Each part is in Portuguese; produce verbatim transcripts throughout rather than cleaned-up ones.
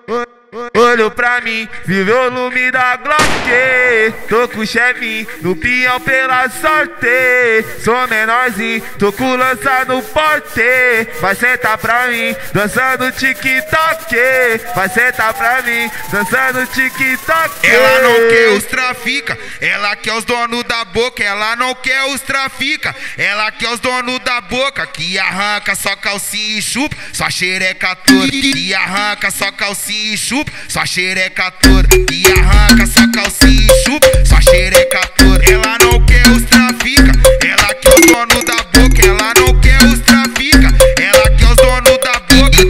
Olhou pra mim, viu o volume da Glock. Tô com o chefinho no pinhão pela sorte. Sou menorzinho, tô com lança no porte. Vai sentar pra mim, dançando TikTok. Vai sentar pra mim, dançando TikTok. Ela não quer os trafica, ela quer os donos da boca. Ela não quer os trafica, ela quer os donos da boca. Que arranca só calcinha e chupa, só xereca toda. Que arranca só calcinha e chupa, só xereca toda. Que arranca só calcinha e chupa, só xereca toda. Ela não quer os trafica, ela quer os donos da boca. Ela não quer os trafica, ela quer os donos da boca.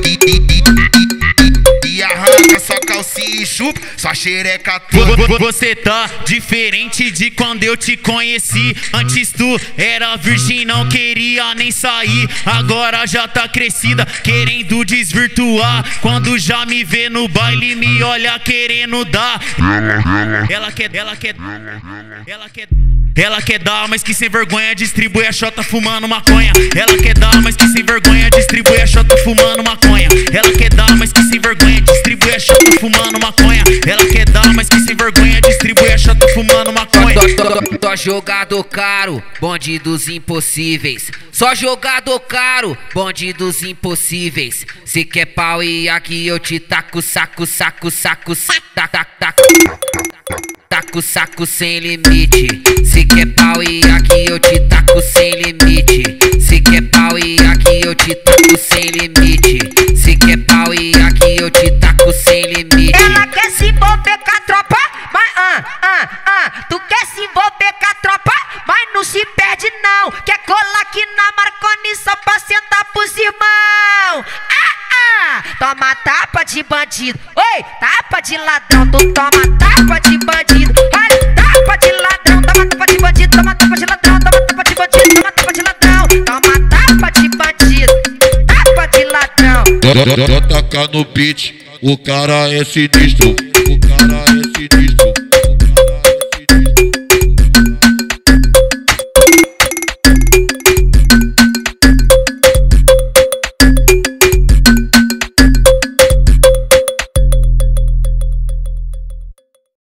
Que arranca só calcinha e chupa, só xereca toda. Você tá diferente de quando eu te conheci. Antes tu era virgem, não queria nem sair. Agora já tá crescida, querendo desvirtuar. Quando já me vê no baile, me olha querendo dar. Ela quer, ela quer, ela quer, ela quer dar, mas que sem vergonha distribui a chota fumando maconha. Ela quer dar, mas que sem vergonha distribui a chota fumando maconha. Ela quer dar, mas que sem vergonha distribui a chota fumando maconha. Ela quer dar, mas que sem vergonha distribui a chota fumando maconha. Só jogador caro, bonde dos impossíveis. Só jogador caro, bonde dos impossíveis. Se quer pau e aqui eu te taco, saco, saco, saco, saco, taco, taco, taco, saco sem limite. Se quer pau e aqui eu te taco sem limite. Se quer pau e aqui eu te taco sem limite. Se quer pau e aqui eu te taco sem limite. Ela quer se envolver com a tropa, mas ah, ah, ah. Tu quer se envolver com a tropa, mas não se perde não. Quer colar aqui na Marconi só pra sentar pros irmão. Ah, ah. Toma tapa de bandido, oi, tapa de ladrão. Tu toma tapa de bandido, olha, tapa de ladrão. Toma tapa de bandido, toma tapa de ladrão. Toma tapa de bandido, toma tapa de ladrão. Toma tapa de bandido, tapa de ladrão. Toca no beat, o cara é sinistro.